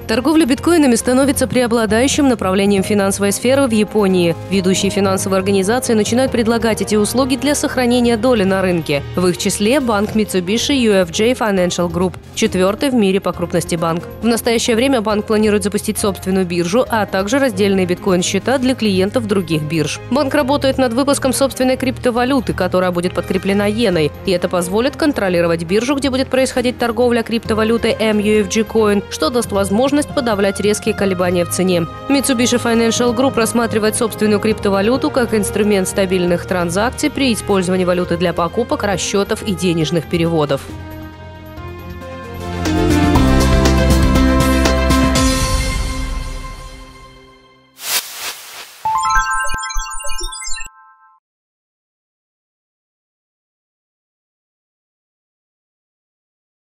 Торговля биткоинами становится преобладающим направлением финансовой сферы в Японии. Ведущие финансовые организации начинают предлагать эти услуги для сохранения доли на рынке. В их числе банк Mitsubishi UFJ Financial Group, четвертый в мире по крупности банк. В настоящее время банк планирует запустить собственную биржу, а также раздельные биткоин-счета для клиентов других бирж. Банк работает над выпуском собственной криптовалюты, которая будет подкреплена иеной, и это позволит контролировать биржу, где будет происходить торговля криптовалютой MUFG Coin, что даст возможность подавлять резкие колебания в цене. Mitsubishi Financial Group рассматривает собственную криптовалюту как инструмент стабильных транзакций при использовании валюты для покупок, расчетов и денежных переводов.